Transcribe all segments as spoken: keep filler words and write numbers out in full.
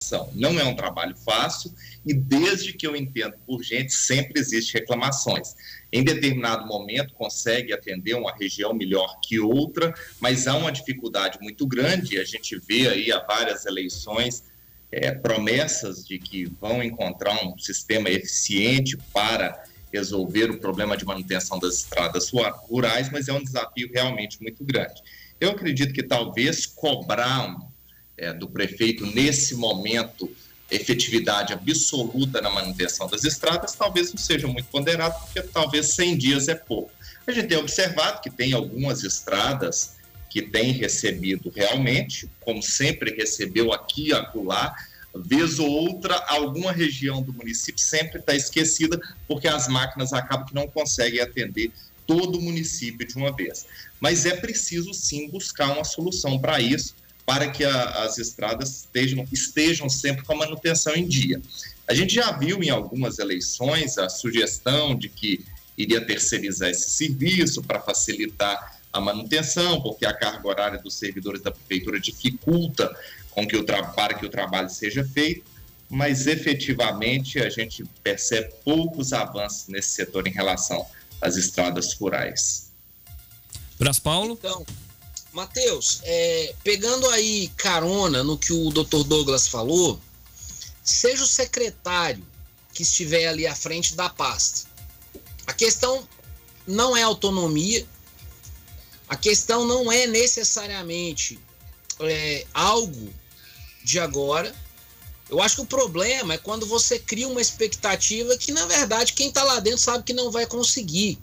Não é um trabalho fácil e desde que eu entendo por gente, sempre existe reclamações. Em determinado momento consegue atender uma região melhor que outra, mas há uma dificuldade muito grande. A gente vê aí há várias eleições é, promessas de que vão encontrar um sistema eficiente para resolver o problema de manutenção das estradas rurais, mas é um desafio realmente muito grande. Eu acredito que talvez cobrar um É, do prefeito, nesse momento, efetividade absoluta na manutenção das estradas, talvez não seja muito ponderado, porque talvez cem dias é pouco. A gente tem observado que tem algumas estradas que têm recebido realmente, como sempre recebeu aqui e acolá, vez ou outra, alguma região do município sempre está esquecida, porque as máquinas acabam que não conseguem atender todo o município de uma vez. Mas é preciso, sim, buscar uma solução para isso, para que a, as estradas estejam, estejam sempre com a manutenção em dia. A gente já viu em algumas eleições a sugestão de que iria terceirizar esse serviço para facilitar a manutenção, porque a carga horária dos servidores da prefeitura dificulta com que o tra- para que o trabalho seja feito, mas efetivamente a gente percebe poucos avanços nesse setor em relação às estradas rurais. Brás Paulo? Então, Matheus, é, pegando aí carona no que o doutor Douglas falou, seja o secretário que estiver ali à frente da pasta. A questão não é autonomia, a questão não é necessariamente é, algo de agora. Eu acho que o problema é quando você cria uma expectativa que, na verdade, quem está lá dentro sabe que não vai conseguir.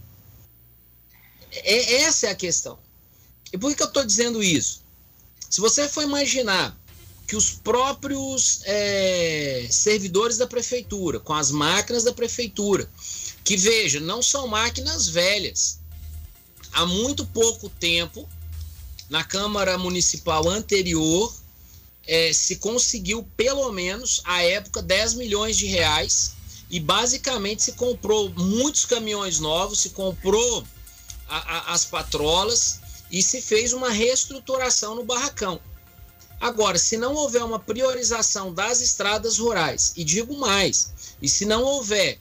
É, essa é a questão. E por que eu estou dizendo isso? Se você for imaginar que os próprios é, servidores da prefeitura, com as máquinas da prefeitura, que veja, não são máquinas velhas. Há muito pouco tempo, na Câmara Municipal anterior, é, se conseguiu pelo menos, à época, dez milhões de reais e basicamente se comprou muitos caminhões novos, se comprou a, a, as patrolas, e se fez uma reestruturação no barracão. Agora, se não houver uma priorização das estradas rurais, e digo mais, e se não houver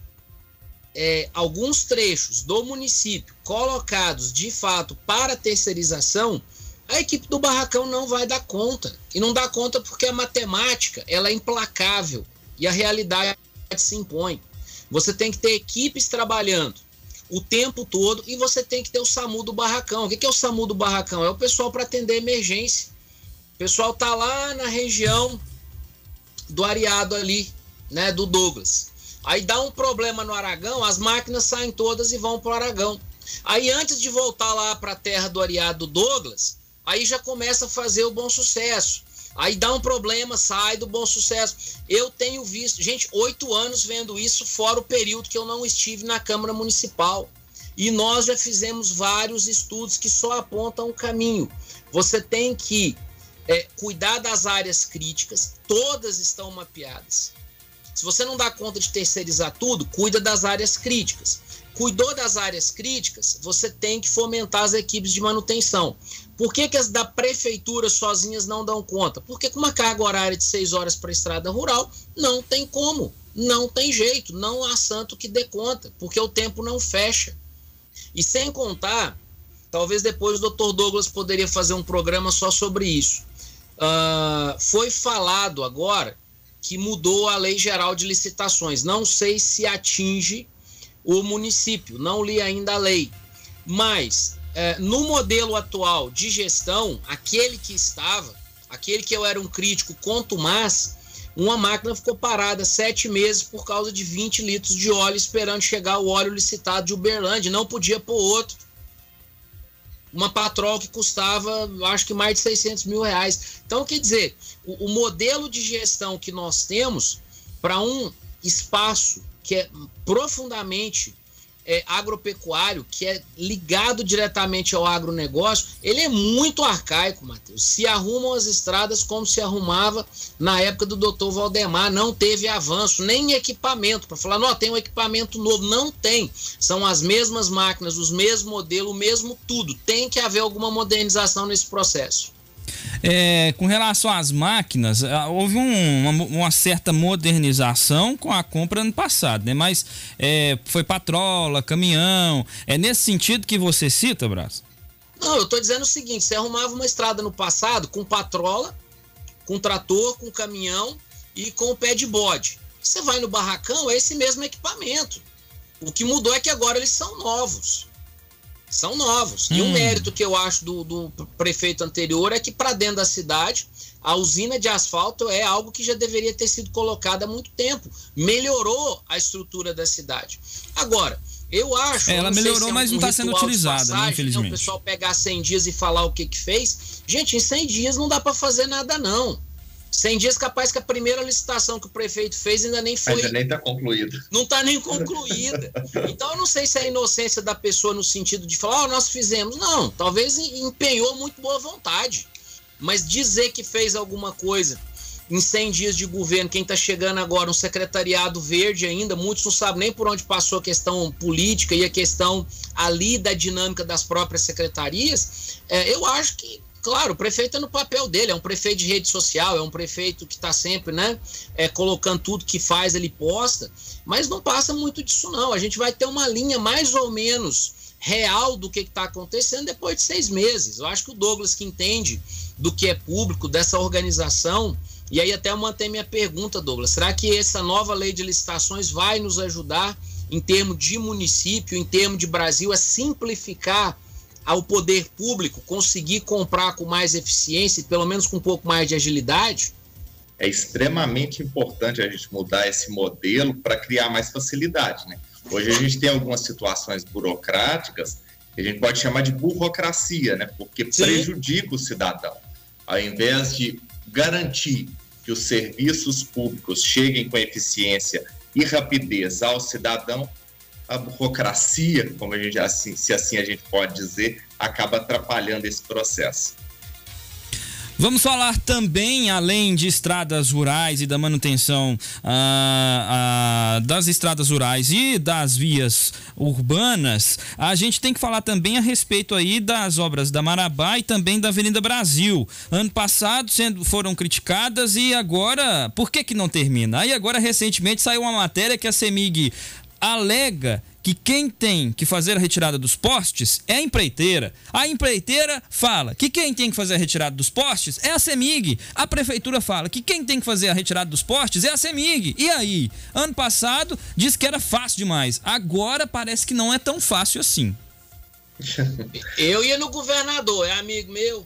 é, alguns trechos do município colocados de fato para terceirização, a equipe do barracão não vai dar conta. E não dá conta porque a matemática ela é implacável e a realidade se impõe. Você tem que ter equipes trabalhando o tempo todo e você tem que ter o SAMU do barracão. O que é o SAMU do barracão? É o pessoal para atender emergência. O pessoal tá lá na região do areado ali, né, do Douglas. Aí dá um problema no Aragão, as máquinas saem todas e vão para o Aragão. Aí antes de voltar lá para a terra do areado do Douglas, aí já começa a fazer o Bom Sucesso. Aí dá um problema, sai do Bom Sucesso. Eu tenho visto, gente, oito anos vendo isso, fora o período que eu não estive na Câmara Municipal. E nós já fizemos vários estudos que só apontam o caminho. Você tem que é, cuidar das áreas críticas, todas estão mapeadas. Se você não dá conta de terceirizar tudo, cuida das áreas críticas. Cuidou das áreas críticas, você tem que fomentar as equipes de manutenção. Por que que as da prefeitura sozinhas não dão conta? Porque com uma carga horária de seis horas para a estrada rural, não tem como, não tem jeito, não há santo que dê conta, porque o tempo não fecha. E sem contar, talvez depois o doutor Douglas poderia fazer um programa só sobre isso. Uh, foi falado agora que mudou a Lei Geral de Licitações. Não sei se atinge o município, não li ainda a lei, mas é, no modelo atual de gestão, aquele que estava, aquele que eu era um crítico contumaz, uma máquina ficou parada sete meses por causa de vinte litros de óleo esperando chegar o óleo licitado de Uberlândia, não podia pôr outro. Uma patrol que custava, acho que mais de seiscentos mil reais. Então, quer dizer, o, o modelo de gestão que nós temos para um espaço que é profundamente é, agropecuário, que é ligado diretamente ao agronegócio, ele é muito arcaico, Matheus. Se arrumam as estradas como se arrumava na época do doutor Valdemar, não teve avanço, nem equipamento, para falar, não, tem um equipamento novo, não tem. São as mesmas máquinas, os mesmos modelos, o mesmo tudo. Tem que haver alguma modernização nesse processo. É, com relação às máquinas, houve um, uma, uma certa modernização com a compra ano passado, né? Mas é, foi patrola, caminhão, é nesse sentido que você cita, Braz? Não, eu estou dizendo o seguinte, você arrumava uma estrada no passado com patrola, com trator, com caminhão e com o pé de bode. Você vai no barracão, é esse mesmo equipamento. O que mudou é que agora eles são novos. São novos. Hum. E o mérito que eu acho do, do prefeito anterior é que para dentro da cidade, a usina de asfalto é algo que já deveria ter sido colocado há muito tempo. Melhorou a estrutura da cidade. Agora, eu acho... É, ela melhorou, se é mas um não está sendo utilizada, passagem, né, infelizmente. Né, o pessoal pegar cem dias e falar o que que fez. Gente, em cem dias não dá para fazer nada, não. cem dias capaz que a primeira licitação que o prefeito fez ainda nem foi... Ainda nem está concluída. Não está nem concluída. Então eu não sei se é a inocência da pessoa no sentido de falar, ó, oh, nós fizemos. Não, talvez empenhou muito boa vontade. Mas dizer que fez alguma coisa em cem dias de governo, quem está chegando agora, um secretariado verde ainda, muitos não sabem nem por onde passou a questão política e a questão ali da dinâmica das próprias secretarias, é, eu acho que claro, o prefeito é no papel dele, é um prefeito de rede social, é um prefeito que está sempre, né, é, colocando tudo que faz, ele posta, mas não passa muito disso não, a gente vai ter uma linha mais ou menos real do que está acontecendo depois de seis meses. Eu acho que o Douglas, que entende do que é público, dessa organização, e aí até eu mantenho minha pergunta, Douglas, será que essa nova lei de licitações vai nos ajudar em termos de município, em termos de Brasil, a simplificar ao poder público conseguir comprar com mais eficiência, pelo menos com um pouco mais de agilidade? É extremamente importante a gente mudar esse modelo para criar mais facilidade, né? Hoje a gente tem algumas situações burocráticas que a gente pode chamar de burocracia, né? Porque Sim. prejudica o cidadão. Ao invés de garantir que os serviços públicos cheguem com eficiência e rapidez ao cidadão, a burocracia, como a gente, assim, se assim a gente pode dizer, acaba atrapalhando esse processo. Vamos falar também, além de estradas rurais e da manutenção ah, ah, das estradas rurais e das vias urbanas, a gente tem que falar também a respeito aí das obras da Marabá e também da Avenida Brasil. Ano passado sendo, foram criticadas e agora, por que que não termina? Aí agora recentemente saiu uma matéria que a CEMIG alega que quem tem que fazer a retirada dos postes é a empreiteira. A empreiteira fala que quem tem que fazer a retirada dos postes é a CEMIG. A prefeitura fala que quem tem que fazer a retirada dos postes é a CEMIG. E aí? Ano passado disse que era fácil demais. Agora parece que não é tão fácil assim. Eu ia no governador, é amigo meu.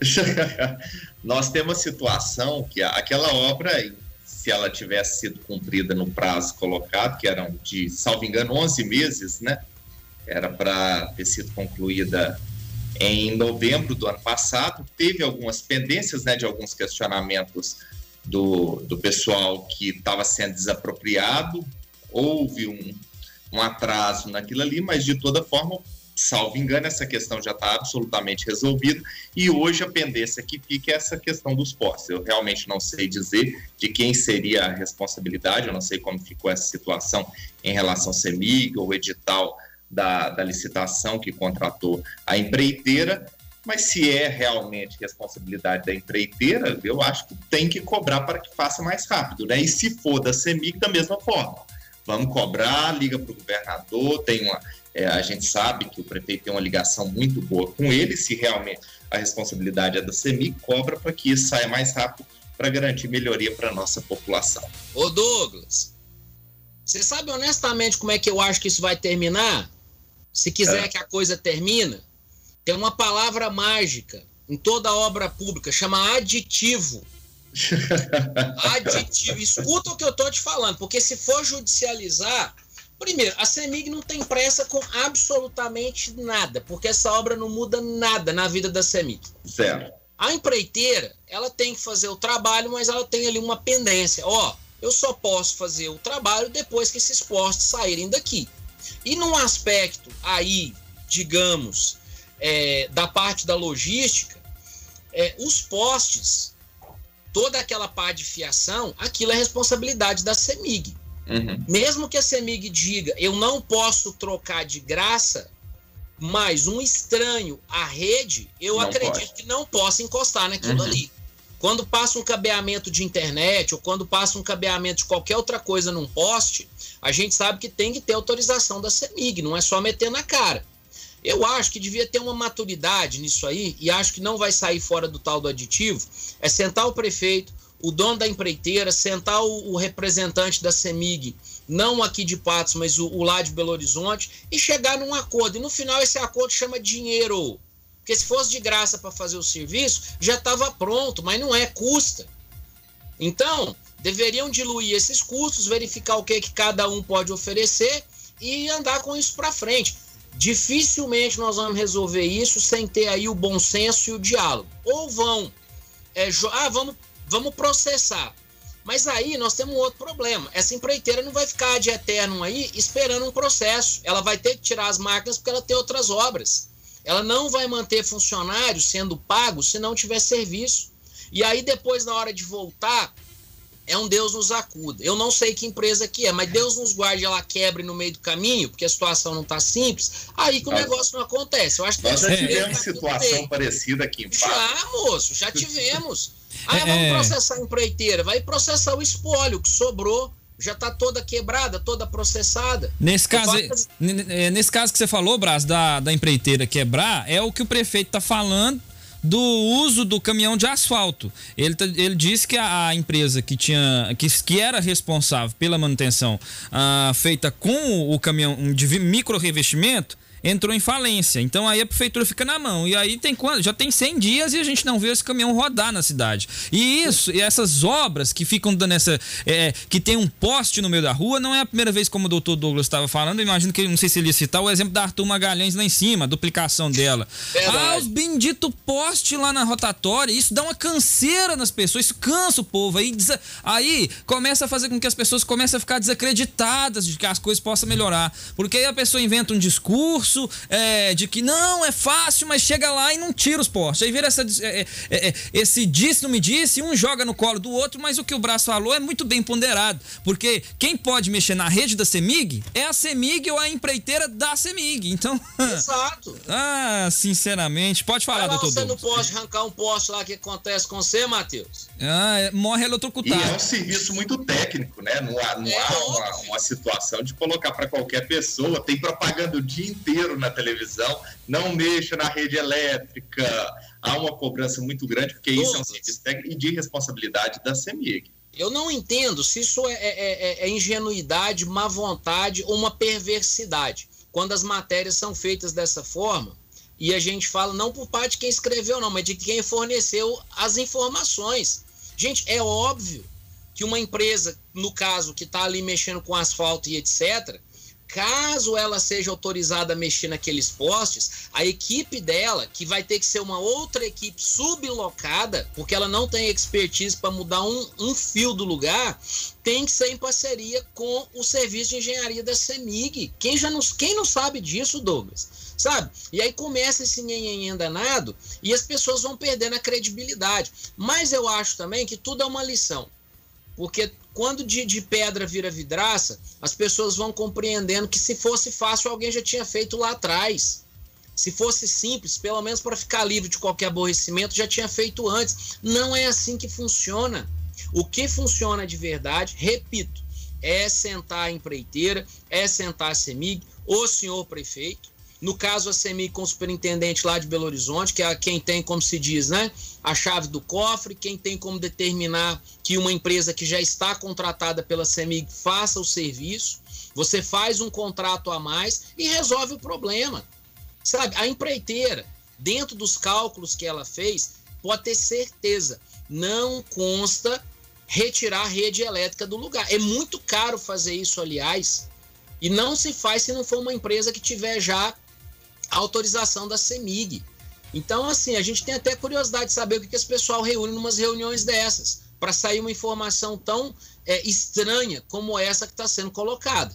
Nós temos situação que aquela obra, se ela tivesse sido cumprida no prazo colocado, que eram de, salvo engano, onze meses, né? Era para ter sido concluída em novembro do ano passado. Teve algumas pendências, né, de alguns questionamentos do, do pessoal que estava sendo desapropriado. Houve um, um atraso naquilo ali, mas de toda forma, salvo engano, essa questão já está absolutamente resolvida e hoje a pendência que fica é essa questão dos postes. Eu realmente não sei dizer de quem seria a responsabilidade, eu não sei como ficou essa situação em relação ao CEMIG ou edital da, da licitação que contratou a empreiteira, mas se é realmente responsabilidade da empreiteira, eu acho que tem que cobrar para que faça mais rápido, né? E se for da CEMIG, da mesma forma. Vamos cobrar, liga para o governador, tem uma... É, a gente sabe que o prefeito tem uma ligação muito boa com ele, se realmente a responsabilidade é da CEMIG, cobra para que isso saia mais rápido para garantir melhoria para a nossa população. Ô Douglas, você sabe honestamente como é que eu acho que isso vai terminar? Se quiser é. que a coisa termine, tem uma palavra mágica em toda obra pública, chama aditivo. Aditivo. Escuta o que eu estou te falando, porque se for judicializar... Primeiro, a CEMIG não tem pressa com absolutamente nada, porque essa obra não muda nada na vida da CEMIG. Zero. A empreiteira, ela tem que fazer o trabalho, mas ela tem ali uma pendência. Ó, eu só posso fazer o trabalho depois que esses postes saírem daqui. E num aspecto aí, digamos, é, da parte da logística, é, os postes, toda aquela parte de fiação, aquilo é responsabilidade da CEMIG. Uhum. Mesmo que a CEMIG diga, eu não posso trocar de graça, Mas um estranho à rede, eu não acredito pode. que não possa encostar naquilo Uhum. ali. Quando passa um cabeamento de internet ou quando passa um cabeamento de qualquer outra coisa num poste, a gente sabe que tem que ter autorização da CEMIG, não é só meter na cara. Eu acho que devia ter uma maturidade nisso aí, e acho que não vai sair fora do tal do aditivo, é sentar o prefeito, o dono da empreiteira, sentar o, o representante da CEMIG, não aqui de Patos, mas o, o lá de Belo Horizonte, e chegar num acordo. E no final esse acordo chama dinheiro. Porque se fosse de graça para fazer o serviço, já estava pronto, mas não é, custa. Então, deveriam diluir esses custos, verificar o que, que cada um pode oferecer e andar com isso para frente. Dificilmente nós vamos resolver isso sem ter aí o bom senso e o diálogo. Ou vão, é, ah, vamos, vamos processar. Mas aí nós temos um outro problema. Essa empreiteira não vai ficar de eterno aí esperando um processo. Ela vai ter que tirar as máquinas porque ela tem outras obras. Ela não vai manter funcionários sendo pagos se não tiver serviço. E aí depois, na hora de voltar, é um Deus nos acuda. Eu não sei que empresa que é, mas Deus nos guarde, ela quebre no meio do caminho, porque a situação não está simples, aí que o nós, negócio não acontece. Eu acho que nós já tivemos tá situação parecida aqui em Patos. Já, moço, já tivemos. Ah, vamos processar a empreiteira. Vai processar o espólio que sobrou. Já está toda quebrada, toda processada. Nesse caso, faço... nesse caso que você falou, Braz, da, da empreiteira quebrar, é o que o prefeito está falando do uso do caminhão de asfalto. Ele, ele disse que a, a empresa que, tinha, que, que era responsável pela manutenção ah, feita com o caminhão de micro revestimento entrou em falência. Então aí a prefeitura fica na mão. E aí tem quanto? Já tem cem dias e a gente não vê esse caminhão rodar na cidade. E isso, e essas obras que ficam dando essa. É, que tem um poste no meio da rua, não é a primeira vez, como o doutor Douglas estava falando. Eu imagino que, não sei se ele ia citar o exemplo da Arthur Magalhães lá em cima, a duplicação dela. Verdade. Ah, os benditos postes lá na rotatória, isso dá uma canseira nas pessoas, isso cansa o povo. Aí, aí começa a fazer com que as pessoas comecem a ficar desacreditadas de que as coisas possam melhorar. Porque aí a pessoa inventa um discurso. É, de que não, é fácil, mas chega lá e não tira os postes. Aí vira essa, é, é, é, esse disse, não me disse, um joga no colo do outro, mas o que o Braz falou é muito bem ponderado, porque quem pode mexer na rede da CEMIG é a CEMIG ou a empreiteira da CEMIG. Então, exato. Ah, sinceramente, pode falar, doutor Você Douglas. não pode arrancar um poste lá, que acontece com você, Matheus? Ah, é, morre eletrocutado. E é um serviço muito técnico, né? Não há, não é há uma, uma situação de colocar para qualquer pessoa. Tem propaganda o dia inteiro na televisão, não mexa na rede elétrica. Há uma cobrança muito grande, porque Todos. isso é um serviço técnico e de responsabilidade da CEMIG. Eu não entendo se isso é, é, é ingenuidade, má vontade ou uma perversidade. Quando as matérias são feitas dessa forma, e a gente fala não por parte de quem escreveu, não, mas de quem forneceu as informações. Gente, é óbvio que uma empresa, no caso, que está ali mexendo com asfalto e etcétera, caso ela seja autorizada a mexer naqueles postes, a equipe dela, que vai ter que ser uma outra equipe sublocada, porque ela não tem expertise para mudar um, um fio do lugar, tem que ser em parceria com o serviço de engenharia da CEMIG. Quem, já não, quem não sabe disso, Douglas? Sabe? E aí começa esse nhenhenhen danado e as pessoas vão perdendo a credibilidade. Mas eu acho também que tudo é uma lição. Porque quando de, de pedra vira vidraça, as pessoas vão compreendendo que se fosse fácil, alguém já tinha feito lá atrás. Se fosse simples, pelo menos para ficar livre de qualquer aborrecimento, já tinha feito antes. Não é assim que funciona. O que funciona de verdade, repito, é sentar a empreiteira, é sentar a CEMIG, o senhor prefeito. No caso, a CEMIG com o superintendente lá de Belo Horizonte, que é quem tem, como se diz, né, a chave do cofre, quem tem como determinar que uma empresa que já está contratada pela CEMIG faça o serviço. Você faz um contrato a mais e resolve o problema. Sabe, a empreiteira, dentro dos cálculos que ela fez, pode ter certeza, não consta retirar a rede elétrica do lugar. É muito caro fazer isso, aliás, e não se faz se não for uma empresa que tiver já a autorização da CEMIG. Então, assim, a gente tem até curiosidade de saber o que, que esse pessoal reúne em umas reuniões dessas, para sair uma informação tão é, estranha como essa que está sendo colocada.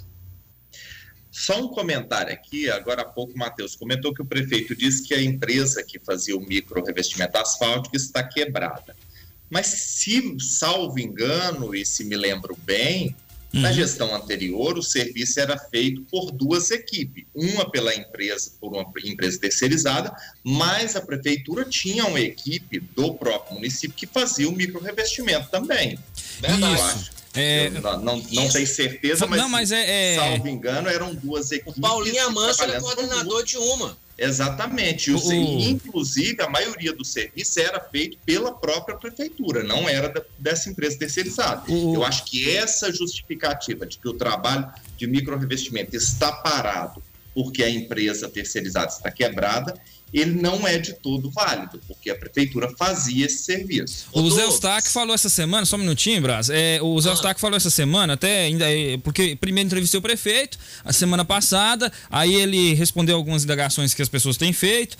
Só um comentário aqui, agora há pouco o Matheus comentou que o prefeito disse que a empresa que fazia o micro revestimento asfáltico está quebrada. Mas se, salvo engano, e se me lembro bem, Uhum. Na gestão anterior, o serviço era feito por duas equipes, uma pela empresa, por uma empresa terceirizada, mas a prefeitura tinha uma equipe do próprio município que fazia o micro-revestimento também. Verdade. Isso. É, eu não, não, não tenho certeza, mas, não, mas é, é... salvo engano, eram duas equipes. O Paulinho Amâncio era coordenador de uma. Exatamente. O, o... Inclusive, a maioria do serviço era feito pela própria prefeitura, não era da, dessa empresa terceirizada. O... Eu acho que essa justificativa de que o trabalho de micro-revestimento está parado porque a empresa terceirizada está quebrada, ele não é de todo válido, porque a prefeitura fazia esse serviço. O Zé Eustáquio falou essa semana, só um minutinho, Brás, é, o Zé ah. Eustáquio falou essa semana, até ainda, porque primeiro entrevistei o prefeito, a semana passada, aí ele respondeu algumas indagações que as pessoas têm feito,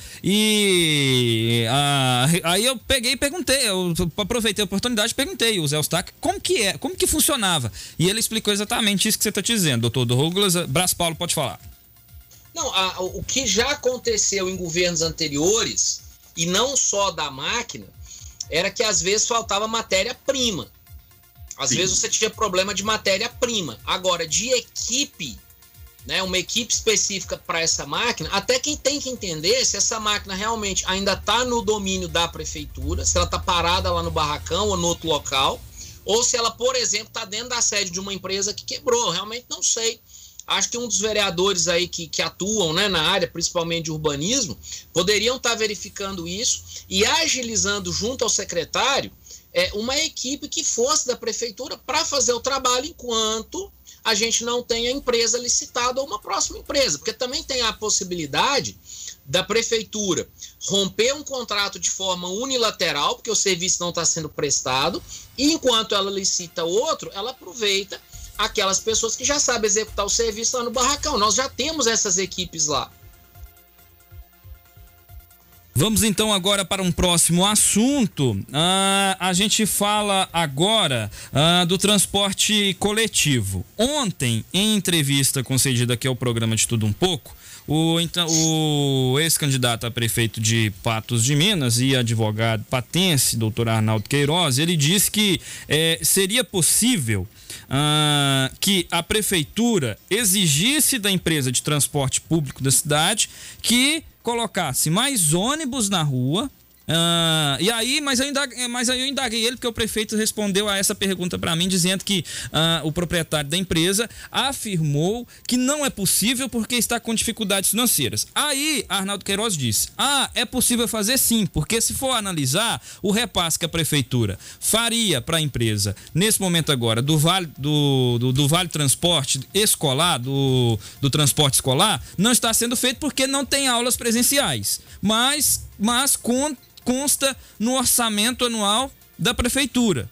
e a, aí eu peguei e perguntei, eu aproveitei a oportunidade e perguntei o Zé Eustáquio como que é, como que funcionava, e ele explicou exatamente isso que você está dizendo, doutor Douglas. Brás Paulo, pode falar. Não, a, o que já aconteceu em governos anteriores, e não só da máquina, era que às vezes faltava matéria-prima. Às Sim. vezes você tinha problema de matéria-prima. Agora, de equipe, né, uma equipe específica para essa máquina, até quem tem que entender se essa máquina realmente ainda está no domínio da prefeitura, se ela está parada lá no barracão ou no outro local, ou se ela, por exemplo, está dentro da sede de uma empresa que quebrou. Realmente não sei. Acho que um dos vereadores aí que, que atuam, né, na área, principalmente de urbanismo, poderiam estar verificando isso e agilizando junto ao secretário é, uma equipe que fosse da prefeitura para fazer o trabalho enquanto a gente não tem a empresa licitada ou uma próxima empresa. Porque também tem a possibilidade da prefeitura romper um contrato de forma unilateral, porque o serviço não está sendo prestado, e enquanto ela licita outro, ela aproveita aquelas pessoas que já sabem executar o serviço lá no barracão. Nós já temos essas equipes lá. Vamos então agora para um próximo assunto. Uh, a gente fala agora uh, do transporte coletivo. Ontem, em entrevista concedida aqui ao programa de Tudo Um Pouco, o, então, o ex-candidato a prefeito de Patos de Minas e advogado patense, doutor Arnaldo Queiroz, ele disse que eh, seria possível Uh, que a prefeitura exigisse da empresa de transporte público da cidade que colocasse mais ônibus na rua. Uh, e aí, mas eu, indaguei, mas aí eu indaguei ele porque o prefeito respondeu a essa pergunta para mim, dizendo que uh, o proprietário da empresa afirmou que não é possível porque está com dificuldades financeiras. Aí, Arnaldo Queiroz disse, ah, é possível fazer sim, porque se for analisar o repasse que a prefeitura faria para a empresa, nesse momento agora, do Vale, do, do, do vale Transporte Escolar, do, do transporte escolar, não está sendo feito porque não tem aulas presenciais, mas, mas com consta no orçamento anual da prefeitura.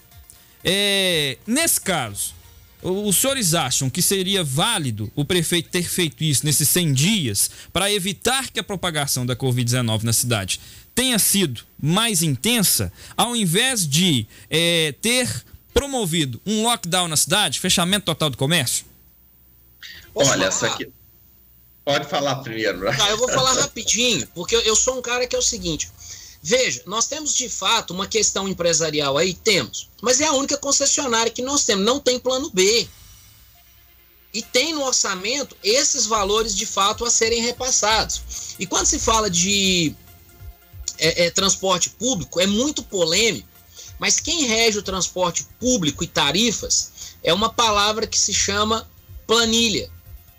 É, nesse caso, os senhores acham que seria válido o prefeito ter feito isso nesses cem dias para evitar que a propagação da covid dezenove na cidade tenha sido mais intensa, ao invés de é, ter promovido um lockdown na cidade, fechamento total do comércio? Olha, essa aqui... Pode falar primeiro. Tá, eu vou falar rapidinho, porque eu sou um cara que é o seguinte... Veja, nós temos de fato uma questão empresarial aí, temos, mas é a única concessionária que nós temos, não tem plano B. E tem no orçamento esses valores de fato a serem repassados. E quando se fala de é, é, transporte público, é muito polêmico, mas quem rege o transporte público e tarifas é uma palavra que se chama planilha.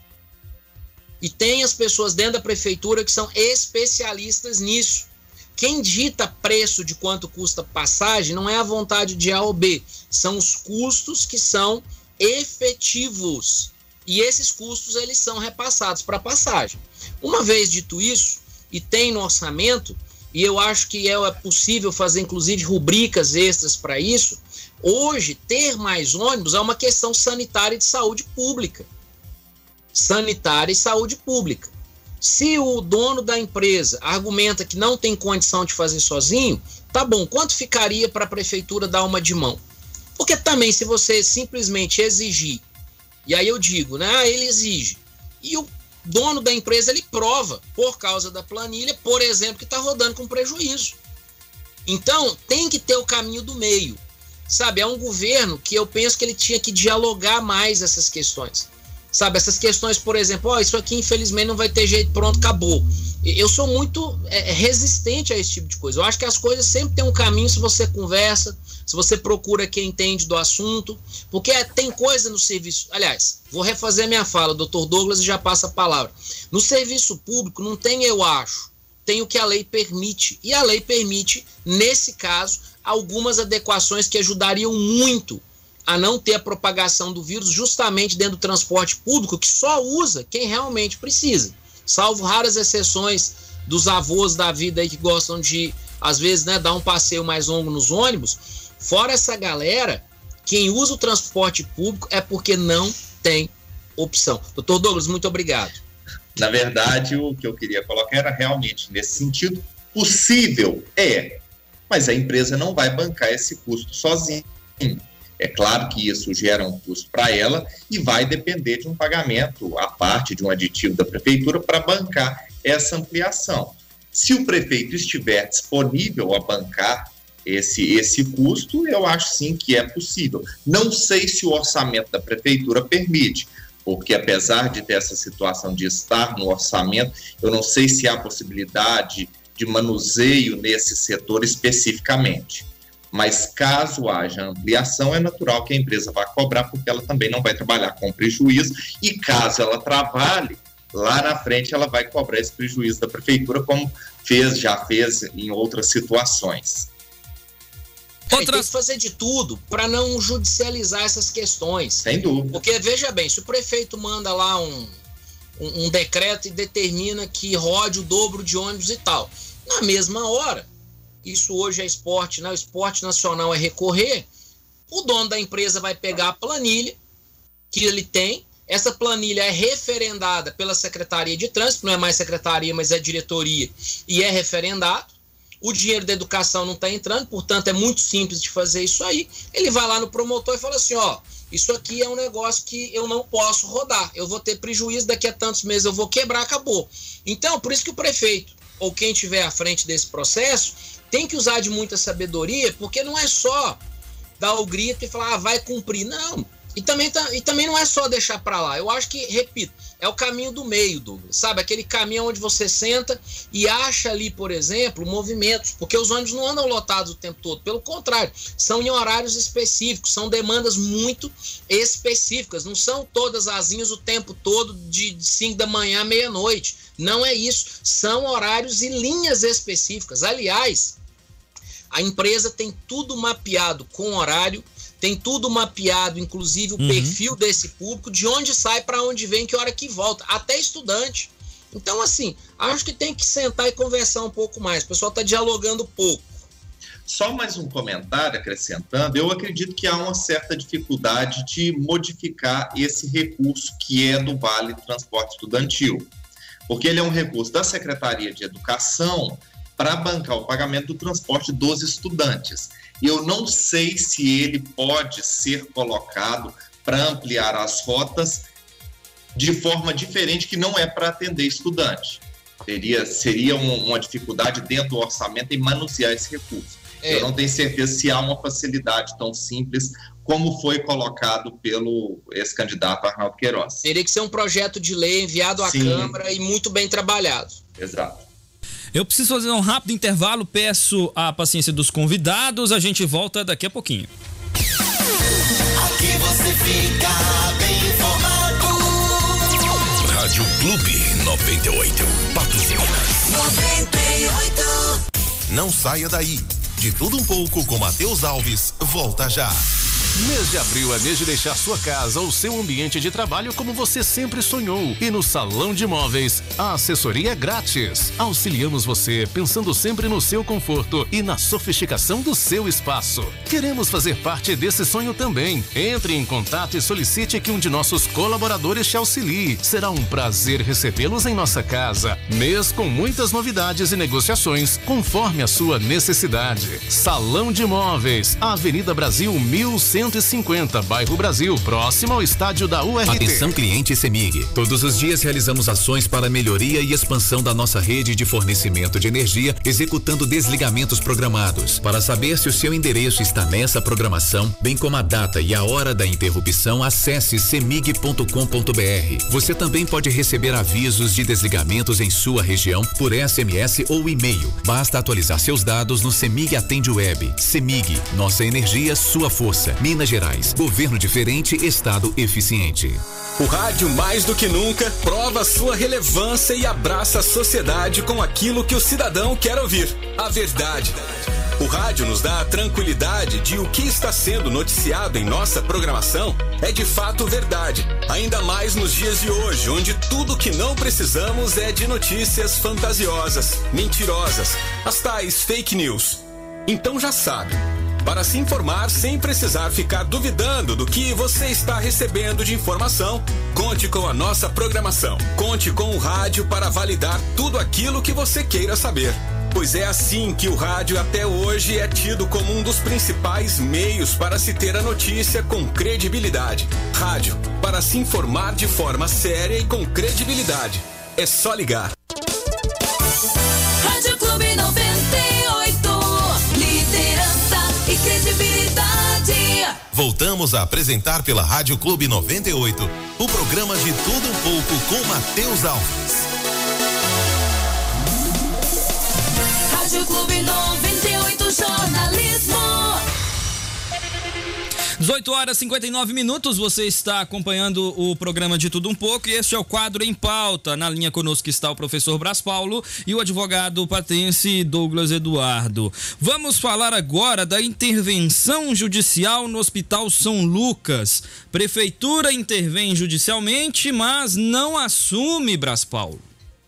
E tem as pessoas dentro da prefeitura que são especialistas nisso. Quem dita preço de quanto custa passagem não é a vontade de A ou B, são os custos que são efetivos. E esses custos eles são repassados para a passagem. Uma vez dito isso, e tem no orçamento, e eu acho que é possível fazer inclusive rubricas extras para isso, hoje ter mais ônibus é uma questão sanitária e de saúde pública. Sanitária e saúde pública. Se o dono da empresa argumenta que não tem condição de fazer sozinho, tá bom, quanto ficaria para a prefeitura dar uma de mão? Porque também se você simplesmente exigir, e aí eu digo, né, ele exige, e o dono da empresa ele prova, por causa da planilha, por exemplo, que está rodando com prejuízo. Então, tem que ter o caminho do meio. sabe, é um governo que eu penso que ele tinha que dialogar mais essas questões. Sabe, essas questões, por exemplo, ó, isso aqui infelizmente não vai ter jeito, pronto, acabou. Eu sou muito é, resistente a esse tipo de coisa. Eu acho que as coisas sempre têm um caminho se você conversa, se você procura quem entende do assunto, porque tem coisa no serviço... Aliás, vou refazer a minha fala, doutor Douglas, e já passa a palavra. No serviço público não tem eu acho, tem o que a lei permite. E a lei permite, nesse caso, algumas adequações que ajudariam muito a não ter a propagação do vírus justamente dentro do transporte público, que só usa quem realmente precisa. Salvo raras exceções dos avós da vida aí que gostam de, às vezes, né, dar um passeio mais longo nos ônibus. Fora essa galera, quem usa o transporte público é porque não tem opção. doutor Douglas, muito obrigado. Na verdade, o que eu queria colocar era realmente nesse sentido. Possível é, mas a empresa não vai bancar esse custo sozinha. É claro que isso gera um custo para ela e vai depender de um pagamento à parte, de um aditivo da prefeitura para bancar essa ampliação. Se o prefeito estiver disponível a bancar esse, esse custo, eu acho sim que é possível. Não sei se o orçamento da prefeitura permite, porque apesar de ter essa situação de estar no orçamento, eu não sei se há possibilidade de manuseio nesse setor especificamente. Mas caso haja ampliação, é natural que a empresa vá cobrar, porque ela também não vai trabalhar com prejuízo, e caso ela trabalhe, lá na frente ela vai cobrar esse prejuízo da prefeitura, como fez, já fez em outras situações. Outra... Tem que fazer de tudo para não judicializar essas questões. Sem dúvida. Porque, veja bem, se o prefeito manda lá um, um, um decreto e determina que rode o dobro de ônibus e tal, na mesma hora, isso hoje é esporte, né? O esporte nacional é recorrer, o dono da empresa vai pegar a planilha que ele tem, essa planilha é referendada pela Secretaria de Trânsito, não é mais secretaria, mas é diretoria, e é referendado. O dinheiro da educação não está entrando, portanto é muito simples de fazer isso aí. Ele vai lá no promotor e fala assim, ó, isso aqui é um negócio que eu não posso rodar, eu vou ter prejuízo, daqui a tantos meses eu vou quebrar, acabou. Então, por isso que o prefeito, ou quem estiver à frente desse processo, tem que usar de muita sabedoria, porque não é só dar o grito e falar, ah, vai cumprir. Não. E também, tá, e também não é só deixar para lá. Eu acho que, repito, é o caminho do meio, Douglas. Sabe, aquele caminho onde você senta e acha ali, por exemplo, movimentos, porque os ônibus não andam lotados o tempo todo. Pelo contrário, são em horários específicos, são demandas muito específicas. Não são todas asinhas o tempo todo de cinco da manhã à meia-noite. Não é isso. São horários e linhas específicas. Aliás, a empresa tem tudo mapeado com horário, tem tudo mapeado, inclusive o uhum. perfil desse público, de onde sai, para onde vem, que hora que volta, até estudante. Então, assim, acho que tem que sentar e conversar um pouco mais. O pessoal está dialogando pouco. Só mais um comentário acrescentando, eu acredito que há uma certa dificuldade de modificar esse recurso que é do Vale Transporte Estudantil, porque ele é um recurso da Secretaria de Educação para bancar o pagamento do transporte dos estudantes. E eu não sei se ele pode ser colocado para ampliar as rotas de forma diferente, que não é para atender estudante. Seria, seria um, uma dificuldade dentro do orçamento em manusear esse recurso. É. Eu não tenho certeza se há uma facilidade tão simples como foi colocado pelo ex-candidato Arnaldo Queiroz. Teria que ser um projeto de lei enviado à Sim. Câmara e muito bem trabalhado. Exato. Eu preciso fazer um rápido intervalo, peço a paciência dos convidados, a gente volta daqui a pouquinho. Aqui você fica bem informado. Rádio Clube noventa e oito, Patrocínios. noventa e oito. Não saia daí. De tudo um pouco com Matheus Alves, volta já. Mês de abril é mês de deixar sua casa ou seu ambiente de trabalho como você sempre sonhou. E no Salão de Móveis, a assessoria é grátis. Auxiliamos você pensando sempre no seu conforto e na sofisticação do seu espaço. Queremos fazer parte desse sonho também. Entre em contato e solicite que um de nossos colaboradores te auxilie. Será um prazer recebê-los em nossa casa. Mês com muitas novidades e negociações, conforme a sua necessidade. Salão de Móveis, Avenida Brasil mil cento cento e cinquenta, bairro Brasil, próximo ao estádio da U R T. Atenção cliente CEMIG. Todos os dias realizamos ações para melhoria e expansão da nossa rede de fornecimento de energia, executando desligamentos programados. Para saber se o seu endereço está nessa programação, bem como a data e a hora da interrupção, acesse cemig ponto com ponto br. Você também pode receber avisos de desligamentos em sua região por S M S ou e-mail. Basta atualizar seus dados no CEMIG Atende Web. CEMIG, nossa energia, sua força. Minas Gerais, governo diferente, estado eficiente. O rádio, mais do que nunca, prova sua relevância e abraça a sociedade com aquilo que o cidadão quer ouvir: a verdade. O rádio nos dá a tranquilidade de o que está sendo noticiado em nossa programação é de fato verdade. Ainda mais nos dias de hoje, onde tudo que não precisamos é de notícias fantasiosas, mentirosas, as tais fake news. Então já sabe, para se informar sem precisar ficar duvidando do que você está recebendo de informação, conte com a nossa programação. Conte com o rádio para validar tudo aquilo que você queira saber. Pois é assim que o rádio até hoje é tido como um dos principais meios para se ter a notícia com credibilidade. Rádio, para se informar de forma séria e com credibilidade. É só ligar. Rádio Clube noventa e oito, liderança e credibilidade. Voltamos a apresentar pela Rádio Clube noventa e oito, o programa de tudo um pouco com Matheus Alves. Rádio Clube noventa e oito, jornalismo. dezoito horas e cinquenta e nove minutos, você está acompanhando o programa de Tudo Um Pouco e este é o quadro Em Pauta. Na linha conosco está o professor Brás Paulo e o advogado patense Douglas Eduardo. Vamos falar agora da intervenção judicial no Hospital São Lucas. Prefeitura intervém judicialmente, mas não assume, Brás Paulo.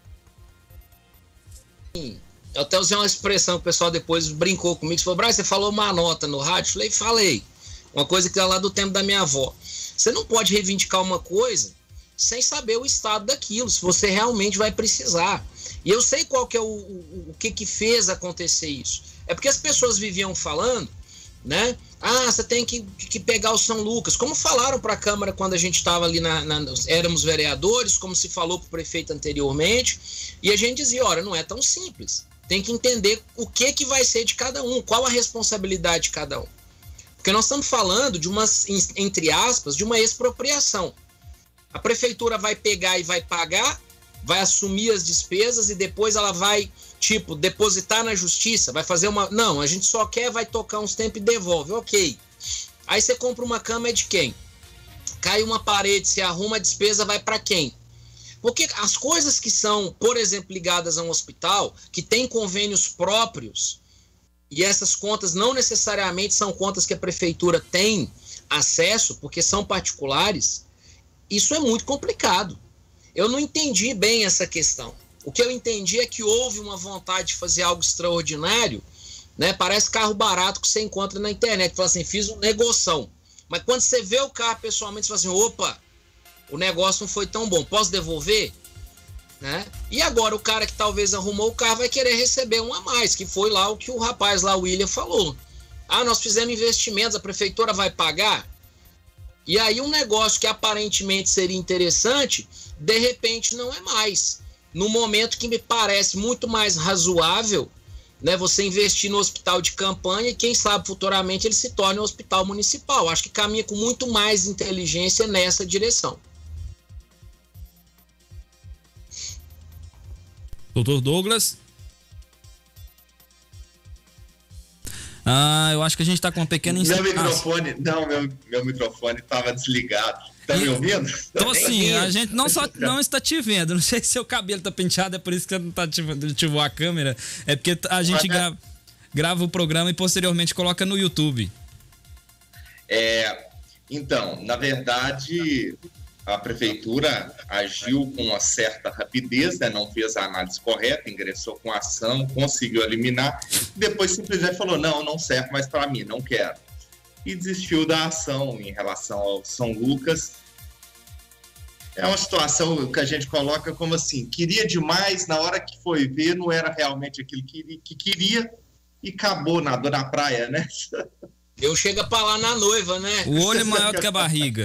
Sim. Eu até usei uma expressão que o pessoal depois brincou comigo. Falou: Brás, você falou uma nota no rádio? Eu falei, falei. Uma coisa que é lá do tempo da minha avó. Você não pode reivindicar uma coisa sem saber o estado daquilo, se você realmente vai precisar. E eu sei qual que é o, o, o que que fez acontecer isso. É porque as pessoas viviam falando, né? Ah, você tem que, que pegar o São Lucas. Como falaram para a Câmara quando a gente estava ali, na, na, éramos vereadores, como se falou para o prefeito anteriormente. E a gente dizia, olha, não é tão simples. Tem que entender o que, que vai ser de cada um, qual a responsabilidade de cada um. Porque nós estamos falando de uma, entre aspas, de uma expropriação. A prefeitura vai pegar e vai pagar, vai assumir as despesas e depois ela vai, tipo, depositar na justiça, vai fazer uma... Não, a gente só quer, vai tocar uns tempos e devolve, ok. Aí você compra uma cama, é de quem? Cai uma parede, se arruma, a despesa vai para quem? Porque as coisas que são, por exemplo, ligadas a um hospital, que tem convênios próprios, e essas contas não necessariamente são contas que a prefeitura tem acesso, porque são particulares, isso é muito complicado. Eu não entendi bem essa questão. O que eu entendi é que houve uma vontade de fazer algo extraordinário, né? Parece carro barato que você encontra na internet. Fala assim, fiz um negoção. Mas quando você vê o carro pessoalmente, você fala assim, opa, o negócio não foi tão bom, posso devolver? Né? E agora o cara que talvez arrumou o carro vai querer receber um a mais, que foi lá o que o rapaz lá, o William, falou. Ah, nós fizemos investimentos, a prefeitura vai pagar? E aí um negócio que aparentemente seria interessante, de repente não é mais. No momento que me parece muito mais razoável, né, você investir no hospital de campanha e quem sabe futuramente ele se torne um hospital municipal. Acho que caminha com muito mais inteligência nessa direção. Doutor Douglas? Ah, eu acho que a gente está com uma pequena Meu microfone, não, meu, meu microfone estava desligado. Tá me ouvindo? Tô sim, a gente não só não está te vendo. Não sei se seu cabelo tá penteado, é por isso que você não tá ativou a câmera. É porque a gente grava, grava o programa e posteriormente coloca no YouTube. É, então, na verdade, a prefeitura agiu com uma certa rapidez, né? Não fez a análise correta, ingressou com a ação, conseguiu eliminar, depois simplesmente falou, não, não serve mais para mim, não quero. E desistiu da ação em relação ao São Lucas. É uma situação que a gente coloca como assim, queria demais, na hora que foi ver, não era realmente aquilo que, que queria e acabou, nadou na praia, né? Eu chego pra lá na noiva, né? O olho é maior do que a barriga.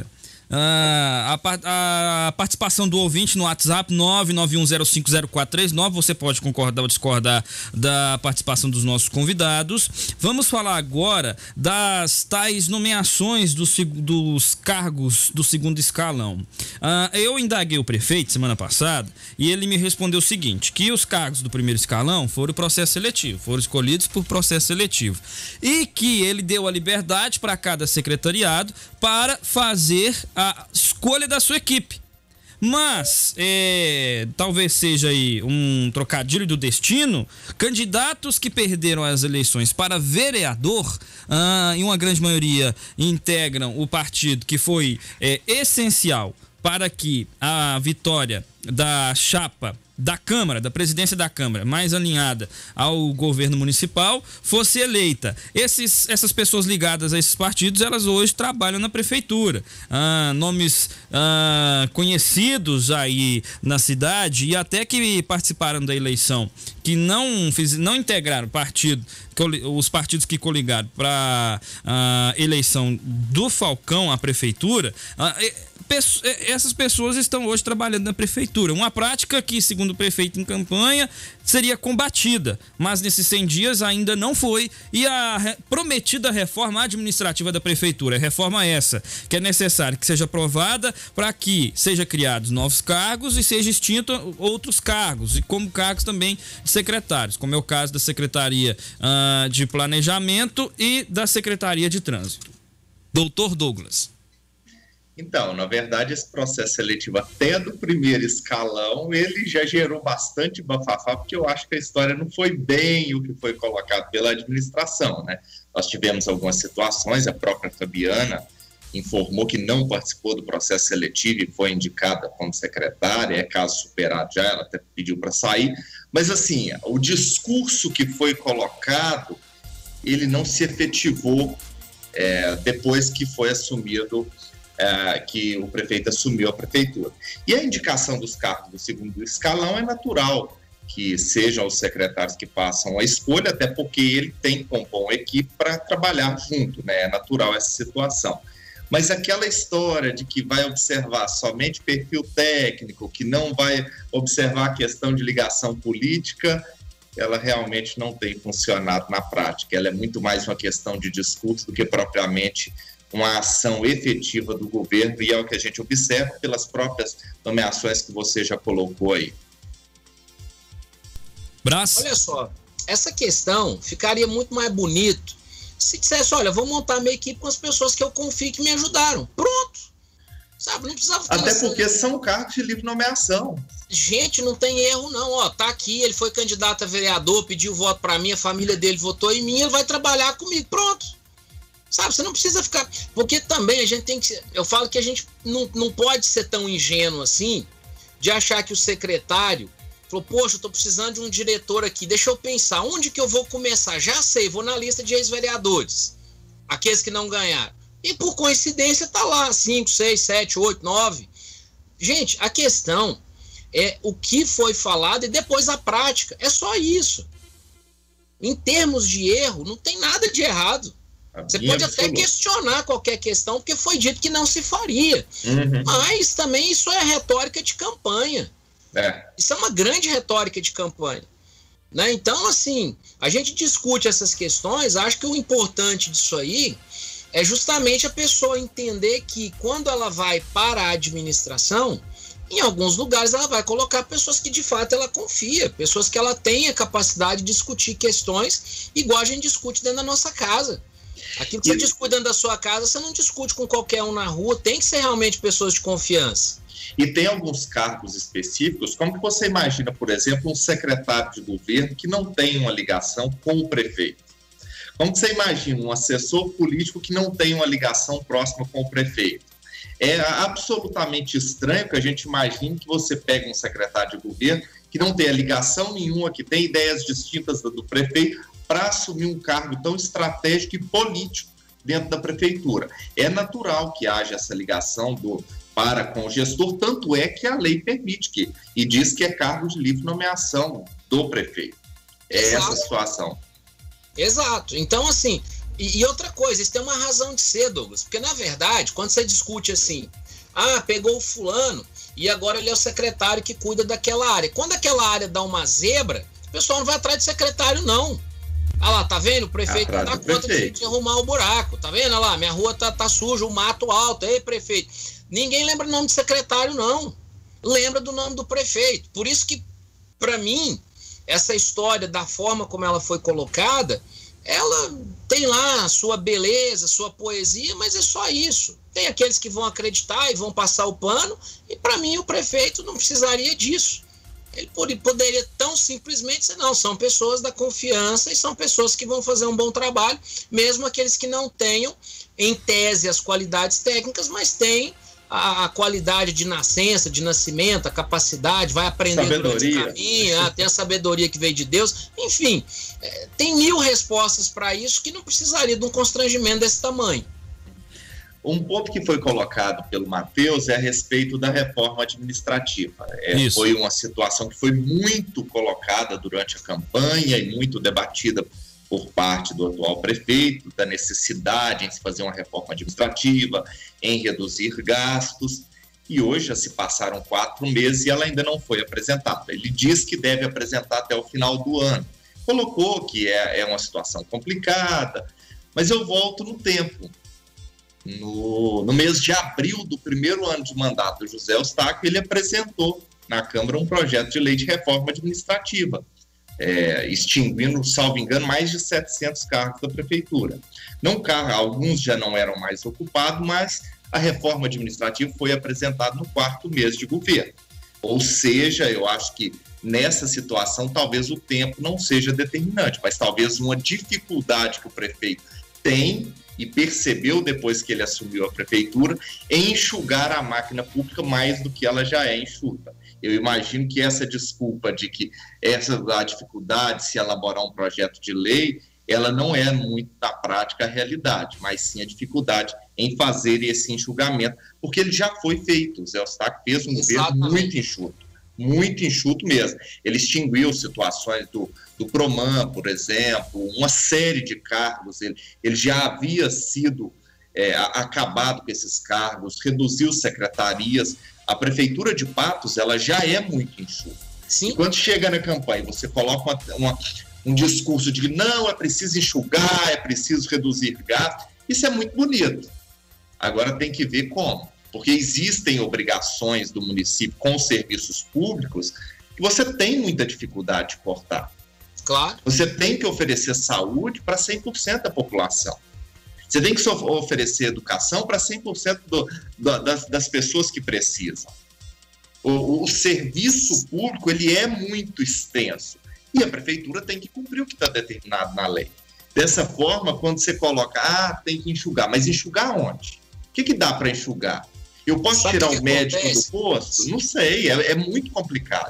Ah, a, a participação do ouvinte no WhatsApp nove nove um zero cinco zero quatro três nove. Você pode concordar ou discordar da participação dos nossos convidados. Vamos falar agora das tais nomeações dos, dos cargos do segundo escalão. Ah, eu indaguei o prefeito semana passada e ele me respondeu o seguinte: que os cargos do primeiro escalão foram processo seletivo, foram escolhidos por processo seletivo, e que ele deu a liberdade para cada secretariado para fazer a escolha da sua equipe. Mas, é, talvez seja aí um trocadilho do destino, candidatos que perderam as eleições para vereador, ah, em uma grande maioria integram o partido que foi é, essencial para que a vitória da chapa da Câmara, da presidência da Câmara, mais alinhada ao governo municipal, fosse eleita. Esses, essas pessoas ligadas a esses partidos, elas hoje trabalham na prefeitura. Ah, nomes ah, conhecidos aí na cidade e até que participaram da eleição, que não, fiz, não integraram partido, os partidos que coligaram para a eleição do Falcão à prefeitura, ah, essas pessoas estão hoje trabalhando na prefeitura. Uma prática que, segundo o prefeito em campanha, seria combatida, mas nesses cem dias ainda não foi. E a re- prometida reforma administrativa da prefeitura, reforma essa, que é necessário que seja aprovada para que sejam criados novos cargos e seja extinto outros cargos, e como cargos também de secretários, como é o caso da Secretaria uh, de Planejamento e da Secretaria de Trânsito. Doutor Douglas. Então, na verdade, esse processo seletivo até do primeiro escalão, ele já gerou bastante bafafá, porque eu acho que a história não foi bem o que foi colocado pela administração, né? Nós tivemos algumas situações, a própria Fabiana informou que não participou do processo seletivo e foi indicada como secretária, é caso superado já, ela até pediu para sair, mas assim, o discurso que foi colocado, ele não se efetivou é, depois que foi assumido É, que o prefeito assumiu a prefeitura. E a indicação dos cargos do segundo escalão é natural que sejam os secretários que façam a escolha, até porque ele tem que compor uma equipe para trabalhar junto, né? É natural essa situação. Mas aquela história de que vai observar somente perfil técnico, que não vai observar a questão de ligação política, ela realmente não tem funcionado na prática. Ela é muito mais uma questão de discurso do que propriamente uma ação efetiva do governo, e é o que a gente observa pelas próprias nomeações que você já colocou aí. Braço. Olha só, essa questão ficaria muito mais bonito se dissesse, olha, vou montar minha equipe com as pessoas que eu confio que me ajudaram. Pronto. Sabe, não precisava ficar Até nessa... porque são cargos de livre nomeação. Gente, não tem erro não, ó, tá aqui, ele foi candidato a vereador, pediu voto para mim, a família dele votou em mim, ele vai trabalhar comigo, pronto. Sabe, você não precisa ficar... Porque também a gente tem que... Eu falo que a gente não, não pode ser tão ingênuo assim de achar que o secretário falou, poxa, eu tô precisando de um diretor aqui, deixa eu pensar, onde que eu vou começar? Já sei, vou na lista de ex-vereadores, aqueles que não ganharam. E por coincidência tá lá, cinco, seis, sete, oito, nove. Gente, a questão é o que foi falado e depois a prática. É só isso. Em termos de erro, não tem nada de errado. Você pode até questionar qualquer questão, porque foi dito que não se faria. Uhum. Mas também isso é retórica de campanha. É. Isso é uma grande retórica de campanha. Né? Então, assim, a gente discute essas questões, acho que o importante disso aí é justamente a pessoa entender que quando ela vai para a administração, em alguns lugares ela vai colocar pessoas que de fato ela confia, pessoas que ela tem a capacidade de discutir questões igual a gente discute dentro da nossa casa. Aquilo que você discute dentro da sua casa, você não discute com qualquer um na rua, tem que ser realmente pessoas de confiança. E tem alguns cargos específicos, como que você imagina, por exemplo, um secretário de governo que não tem uma ligação com o prefeito? Como que você imagina um assessor político que não tem uma ligação próxima com o prefeito? É absolutamente estranho que a gente imagine que você pega um secretário de governo que não tenha ligação nenhuma, que tem ideias distintas do prefeito, para assumir um cargo tão estratégico e político dentro da prefeitura. É natural que haja essa ligação do, para com o gestor, tanto é que a lei permite que, e diz que é cargo de livre nomeação do prefeito. É Exato. Essa situação. Exato. Então, assim, E, e outra coisa, isso tem uma razão de ser, Douglas, porque na verdade, quando você discute assim, ah, pegou o fulano e agora ele é o secretário que cuida daquela área. Quando aquela área dá uma zebra, o pessoal não vai atrás do secretário, não. Ah lá, tá vendo? O prefeito não dá conta de, de arrumar o buraco, tá vendo? Olha lá, minha rua tá, tá suja, o mato alto, ei, prefeito. Ninguém lembra o nome do secretário, não. Lembra do nome do prefeito. Por isso que, para mim, essa história da forma como ela foi colocada, ela tem lá a sua beleza, sua poesia, mas é só isso. Tem aqueles que vão acreditar e vão passar o pano, e para mim o prefeito não precisaria disso. Ele poderia tão simplesmente dizer, não, são pessoas da confiança e são pessoas que vão fazer um bom trabalho, mesmo aqueles que não tenham, em tese, as qualidades técnicas, mas têm a, a qualidade de nascença, de nascimento, a capacidade, vai aprender durante o caminho, ah, tem a sabedoria que veio de Deus, enfim, é, tem mil respostas para isso que não precisaria de um constrangimento desse tamanho. Um ponto que foi colocado pelo Matheus é a respeito da reforma administrativa. É, foi uma situação que foi muito colocada durante a campanha e muito debatida por parte do atual prefeito, da necessidade em se fazer uma reforma administrativa, em reduzir gastos, e hoje já se passaram quatro meses e ela ainda não foi apresentada. Ele diz que deve apresentar até o final do ano. Colocou que é, é uma situação complicada, mas eu volto no tempo. No, no mês de abril do primeiro ano de mandato do José Eustáquio, ele apresentou na Câmara um projeto de lei de reforma administrativa, é, extinguindo, salvo engano, mais de setecentos cargos da prefeitura. Não, alguns já não eram mais ocupados, mas a reforma administrativa foi apresentada no quarto mês de governo. Ou seja, eu acho que nessa situação talvez o tempo não seja determinante, mas talvez uma dificuldade que o prefeito tem e percebeu depois que ele assumiu a prefeitura em enxugar a máquina pública mais do que ela já é enxuta. Eu imagino que essa desculpa de que essa a dificuldade de se elaborar um projeto de lei, ela não é muito na prática a realidade, mas sim a dificuldade em fazer esse enxugamento, porque ele já foi feito. O Zé Eustáquio fez um governo muito enxuto, muito enxuto mesmo. Ele extinguiu situações do, do Proman, por exemplo, uma série de cargos, ele, ele já havia sido é, acabado com esses cargos, reduziu secretarias. A Prefeitura de Patos, ela já é muito enxuta. Sim. E quando chega na campanha, você coloca uma, uma, um discurso de que não, é preciso enxugar, é preciso reduzir gastos, isso é muito bonito. Agora tem que ver como. Porque existem obrigações do município com os serviços públicos que você tem muita dificuldade de cortar. Claro. Você tem que oferecer saúde para cem por cento da população. Você tem que oferecer educação para cem por cento do, do, das, das pessoas que precisam. O, o serviço público, ele é muito extenso. E a prefeitura tem que cumprir o que está determinado na lei. Dessa forma, quando você coloca, ah, tem que enxugar. Mas enxugar onde? O que, que dá para enxugar? Eu posso Sabe tirar o médico acontece? do posto? Não sei, é, é muito complicado.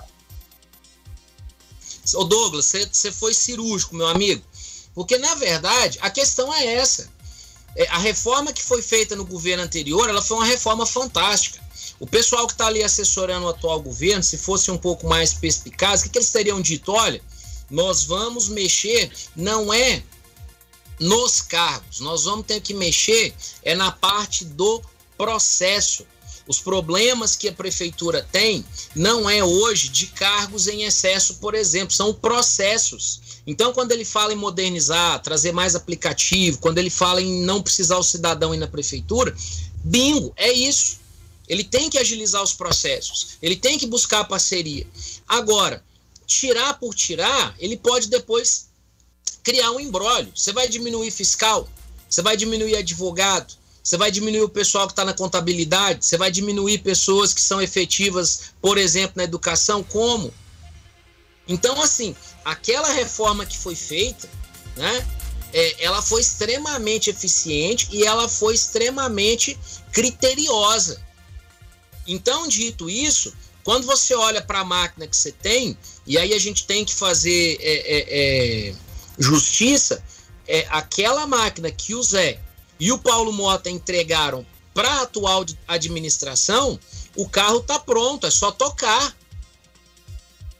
Ô Douglas, você foi cirúrgico, meu amigo. Porque, na verdade, a questão é essa. É, a reforma que foi feita no governo anterior, ela foi uma reforma fantástica. O pessoal que está ali assessorando o atual governo, se fosse um pouco mais perspicaz, o que, que eles teriam dito? Olha, nós vamos mexer, não é nos cargos, nós vamos ter que mexer é na parte do processo. Os problemas que a prefeitura tem não é hoje de cargos em excesso, por exemplo, são processos. Então, quando ele fala em modernizar, trazer mais aplicativo, quando ele fala em não precisar o cidadão ir na prefeitura, bingo, é isso. Ele tem que agilizar os processos, ele tem que buscar parceria. Agora, tirar por tirar, ele pode depois criar um imbróglio. Você vai diminuir fiscal, você vai diminuir advogado, você vai diminuir o pessoal que está na contabilidade, você vai diminuir pessoas que são efetivas, por exemplo, na educação, como? Então, assim, aquela reforma que foi feita, né, é, ela foi extremamente eficiente e ela foi extremamente criteriosa. Então, dito isso, quando você olha para a máquina que você tem, e aí a gente tem que fazer é, é, é, justiça, é aquela máquina que o Zé e o Paulo Mota entregaram para a atual administração, o carro está pronto, é só tocar.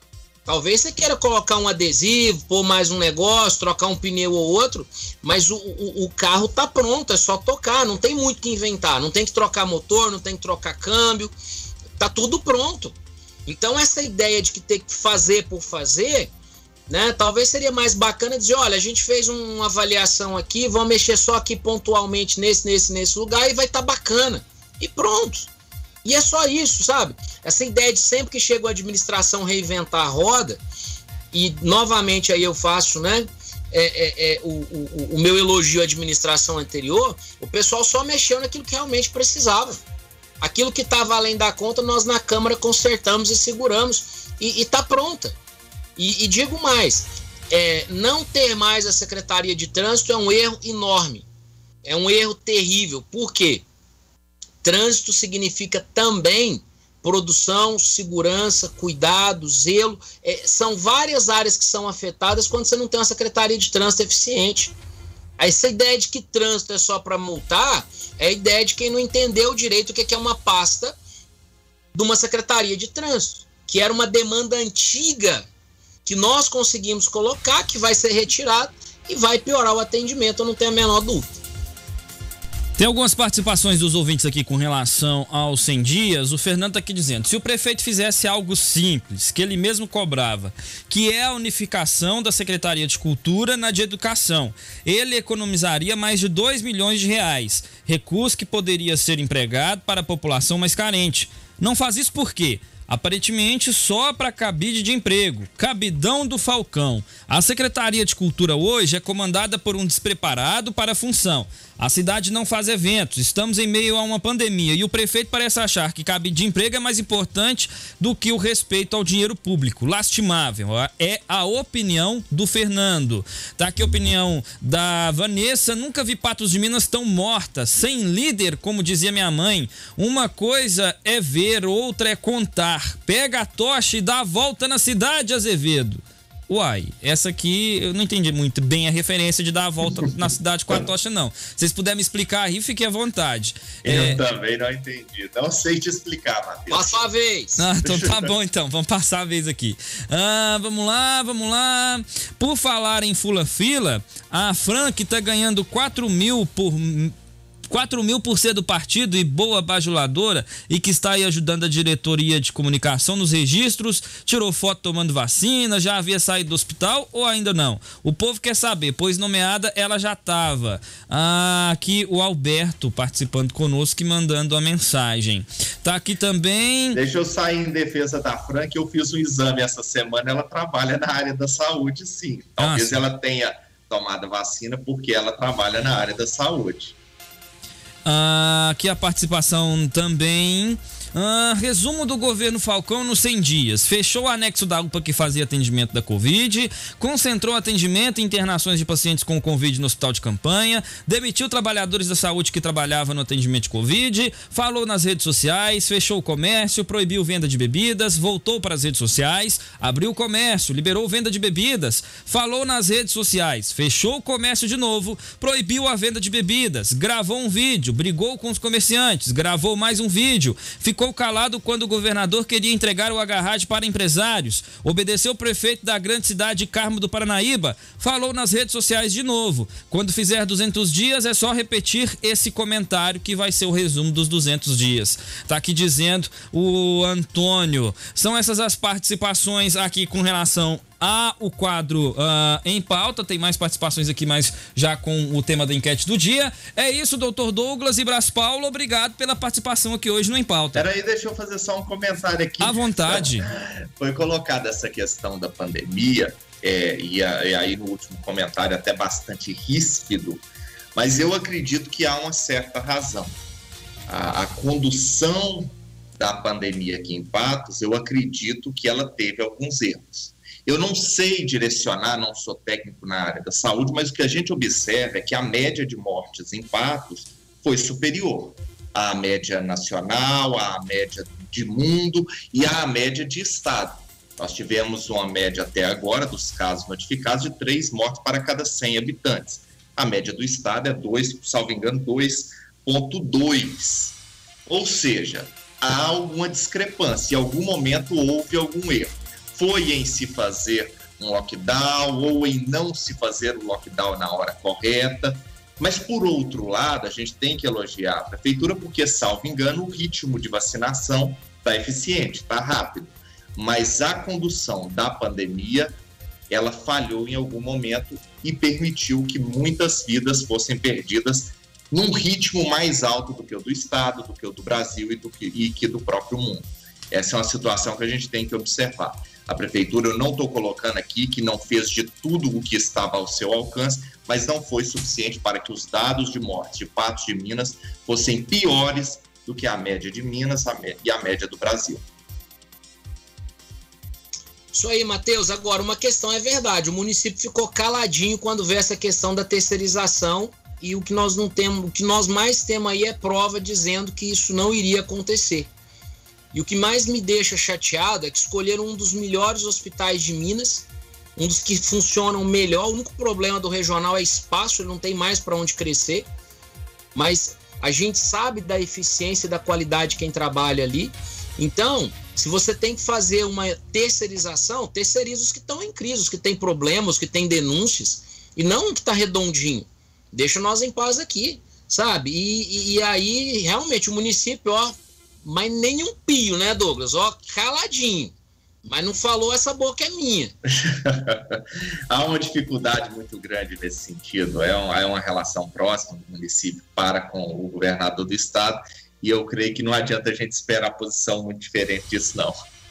Talvez você queira colocar um adesivo, pôr mais um negócio, trocar um pneu ou outro, mas o, o, o carro tá pronto, é só tocar, não tem muito o que inventar, não tem que trocar motor, não tem que trocar câmbio, tá tudo pronto. Então essa ideia de que tem que fazer por fazer, né, talvez seria mais bacana dizer, olha, a gente fez uma avaliação aqui, vamos mexer só aqui pontualmente nesse, nesse, nesse lugar e vai estar tá bacana. E pronto. E é só isso, sabe? Essa ideia de sempre que chega a administração reinventar a roda, e novamente aí eu faço, né, é, é, é, o, o, o meu elogio à administração anterior, o pessoal só mexeu naquilo que realmente precisava. Aquilo que estava além da conta, nós na Câmara consertamos e seguramos, e está pronta. E, e digo mais, é, não ter mais a Secretaria de Trânsito é um erro enorme, é um erro terrível. Por quê? Trânsito significa também produção, segurança, cuidado, zelo. É, são várias áreas que são afetadas quando você não tem uma Secretaria de Trânsito eficiente. Essa ideia de que trânsito é só para multar é a ideia de quem não entendeu direito o que é uma pasta de uma Secretaria de Trânsito, que era uma demanda antiga que nós conseguimos colocar, que vai ser retirado e vai piorar o atendimento, eu não tenho a menor dúvida. Tem algumas participações dos ouvintes aqui com relação aos cem dias. O Fernando está aqui dizendo, se o prefeito fizesse algo simples, que ele mesmo cobrava, que é a unificação da Secretaria de Cultura na de Educação, ele economizaria mais de dois milhões de reais, recurso que poderia ser empregado para a população mais carente. Não faz isso por quê? Aparentemente só para cabide de emprego, cabidão do Falcão. A Secretaria de Cultura hoje é comandada por um despreparado para a função. A cidade não faz eventos, estamos em meio a uma pandemia e o prefeito parece achar que cabide de emprego é mais importante do que o respeito ao dinheiro público. Lastimável, é a opinião do Fernando. Tá aqui a opinião da Vanessa, nunca vi Patos de Minas tão morta, sem líder, como dizia minha mãe. Uma coisa é ver, outra é contar. Pega a tocha e dá a volta na cidade, Azevedo. Uai, essa aqui eu não entendi muito bem a referência de dar a volta na cidade com a tocha, não. Se vocês puderem me explicar aí, fiquem à vontade. Eu é... também não entendi. Não sei te explicar, Matheus. Passa a vez. Ah, então tá bom, então. Vamos passar a vez aqui. Ah, vamos lá, vamos lá. Por falar em fula-fila, a Frank tá ganhando quatro mil por... quatro mil por ser do partido e boa bajuladora e que está aí ajudando a diretoria de comunicação nos registros, tirou foto tomando vacina, já havia saído do hospital ou ainda não? O povo quer saber, pois nomeada ela já estava. Ah, aqui o Alberto participando conosco e mandando a mensagem. Tá aqui também... Deixa eu sair em defesa da Frank, eu fiz um exame essa semana, ela trabalha na área da saúde, sim. Talvez ah, sim. ela tenha tomado vacina porque ela trabalha na área da saúde. Ah, aqui a participação também. Ah, resumo do governo Falcão nos cem dias. Fechou o anexo da U P A que fazia atendimento da Covid, concentrou atendimento e internações de pacientes com Covid no hospital de campanha, demitiu trabalhadores da saúde que trabalhavam no atendimento de Covid, falou nas redes sociais, fechou o comércio, proibiu venda de bebidas, voltou para as redes sociais, abriu o comércio, liberou venda de bebidas, falou nas redes sociais, fechou o comércio de novo, proibiu a venda de bebidas, gravou um vídeo, brigou com os comerciantes, gravou mais um vídeo, ficou calado quando o governador queria entregar o agarrade para empresários, obedeceu o prefeito da grande cidade de Carmo do Paranaíba, falou nas redes sociais de novo. Quando fizer duzentos dias é só repetir esse comentário que vai ser o resumo dos duzentos dias. Tá aqui dizendo o Antônio. São essas as participações aqui com relação a o quadro uh, em pauta. Tem mais participações aqui, mas já com o tema da enquete do dia. É isso, doutor Douglas e Brás Paulo, obrigado pela participação aqui hoje no Em Pauta. Peraí, deixa eu fazer só um comentário aqui. À vontade. Foi colocada essa questão da pandemia, é, e, a, e aí no último comentário até bastante ríspido, mas eu acredito que há uma certa razão. A, a condução da pandemia aqui em Patos, eu acredito que ela teve alguns erros. Eu não sei direcionar, não sou técnico na área da saúde, mas o que a gente observa é que a média de mortes em Patos foi superior à média nacional, à média de mundo e à média de estado. Nós tivemos uma média até agora dos casos notificados de três mortes para cada cem habitantes. A média do estado é dois, salvo engano, dois vírgula dois. Ou seja, há alguma discrepância, em algum momento houve algum erro. foi em se fazer um lockdown ou em não se fazer o lockdown na hora correta. Mas, por outro lado, a gente tem que elogiar a prefeitura porque, salvo engano, o ritmo de vacinação está eficiente, está rápido. Mas a condução da pandemia, ela falhou em algum momento e permitiu que muitas vidas fossem perdidas num ritmo mais alto do que o do Estado, do que o do Brasil e, do que, e que do próprio mundo. Essa é uma situação que a gente tem que observar. A prefeitura, eu não estou colocando aqui que não fez de tudo o que estava ao seu alcance, mas não foi suficiente para que os dados de mortes de Patos de Minas fossem piores do que a média de Minas a média, e a média do Brasil. Isso aí, Matheus. Agora, uma questão é verdade. O município ficou caladinho quando veio essa questão da terceirização e o que nós não temos, o que nós mais temos aí é prova dizendo que isso não iria acontecer. E o que mais me deixa chateado é que escolheram um dos melhores hospitais de Minas, um dos que funcionam melhor. O único problema do regional é espaço, ele não tem mais para onde crescer. Mas a gente sabe da eficiência e da qualidade de quem trabalha ali. Então, se você tem que fazer uma terceirização, terceiriza os que estão em crise, os que têm problemas, os que têm denúncias, e não o que está redondinho. Deixa nós em paz aqui, sabe? E, e, e aí, realmente, o município, ó, mas nem um pio, né, Douglas? Ó, caladinho. Mas não falou, essa boca é minha. Há uma dificuldade muito grande nesse sentido. É uma, é uma relação próxima do município para com o governador do estado. E eu creio que não adianta a gente esperar posição muito diferente disso, não.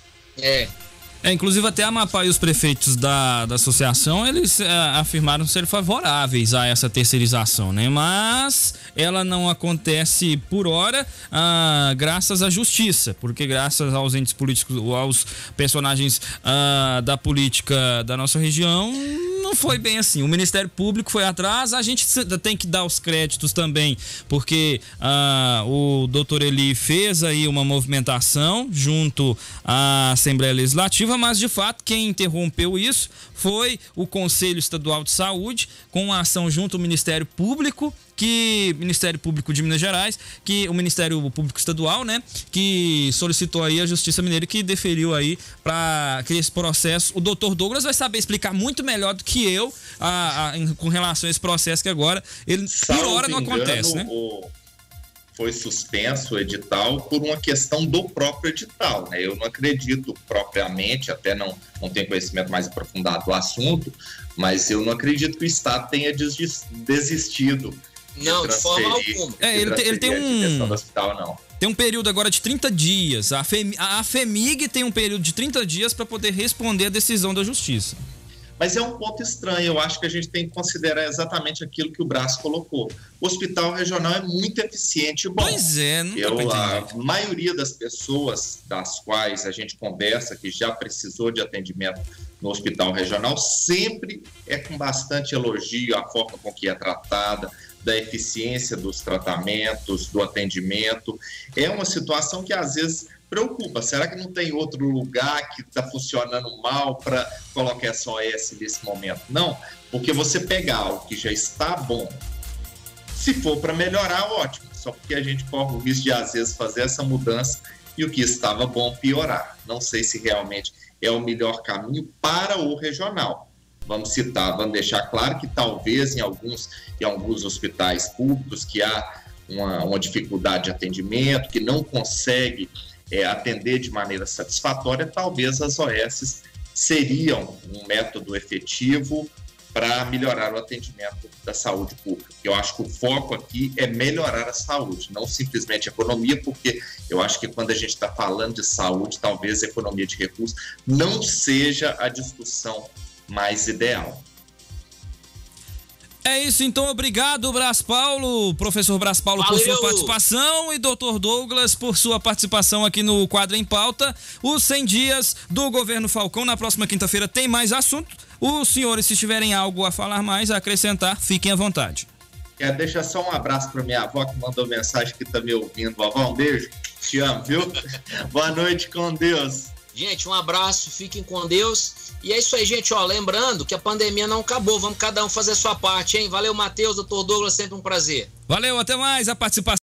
É. É, inclusive até a Amapá e os prefeitos da, da associação, eles é, afirmaram ser favoráveis a essa terceirização, né? Mas ela não acontece por hora, ah, graças à justiça, porque graças aos entes políticos, aos personagens ah, da política da nossa região, não foi bem assim. O Ministério Público foi atrás, a gente tem que dar os créditos também, porque ah, o doutor Eli fez aí uma movimentação junto à Assembleia Legislativa, mas de fato quem interrompeu isso foi o Conselho Estadual de Saúde, com uma ação junto ao Ministério Público, que Ministério Público de Minas Gerais, que o Ministério Público Estadual, né, que solicitou aí a Justiça Mineira, que deferiu aí para que esse processo, o doutor Douglas vai saber explicar muito melhor do que eu a, a, em, com relação a esse processo, que agora ele por hora não acontece, né? O... Foi suspenso o edital por uma questão do próprio edital, né? Eu não acredito propriamente, até não, não tenho conhecimento mais aprofundado do assunto, mas eu não acredito que o Estado tenha desistido. Não, de, de forma alguma. É, ele, tem, ele tem um... questão do hospital, não. Tem um período agora de trinta dias. A, Fem... a FEMIG tem um período de trinta dias para poder responder a decisão da Justiça. Mas é um ponto estranho, eu acho que a gente tem que considerar exatamente aquilo que o Brás colocou. O hospital regional é muito eficiente e bom. Pois é, não eu, A maioria das pessoas das quais a gente conversa, que já precisou de atendimento no hospital regional, sempre é com bastante elogio a forma com que é tratada, da eficiência dos tratamentos, do atendimento. É uma situação que às vezes preocupa. Será que não tem outro lugar que está funcionando mal para colocar essa O S nesse momento? Não, porque você pegar o que já está bom, se for para melhorar, ótimo. Só porque a gente corre o risco de, às vezes, fazer essa mudança e o que estava bom piorar. Não sei se realmente é o melhor caminho para o regional. Vamos citar, vamos deixar claro que talvez em alguns, em alguns hospitais públicos que há uma, uma dificuldade de atendimento, que não consegue É, atender de maneira satisfatória, talvez as O S seriam um método efetivo para melhorar o atendimento da saúde pública. Eu acho que o foco aqui é melhorar a saúde, não simplesmente a economia, porque eu acho que quando a gente está falando de saúde, talvez a economia de recursos não seja a discussão mais ideal. É isso, então, obrigado, Brás Paulo, professor Brás Paulo, Valeu. por sua participação, e doutor Douglas por sua participação aqui no Quadro em Pauta. Os cem dias do governo Falcão, na próxima quinta-feira tem mais assunto. Os senhores, se tiverem algo a falar mais, a acrescentar, fiquem à vontade. Quero deixar só um abraço para minha avó, que mandou mensagem que está me ouvindo. Vovó, um beijo, te amo, viu? Boa noite, com Deus. Gente, um abraço, fiquem com Deus. E é isso aí, gente, ó, lembrando que a pandemia não acabou, vamos cada um fazer a sua parte, hein? Valeu, Matheus, doutor Douglas, sempre um prazer. Valeu, até mais, a participação.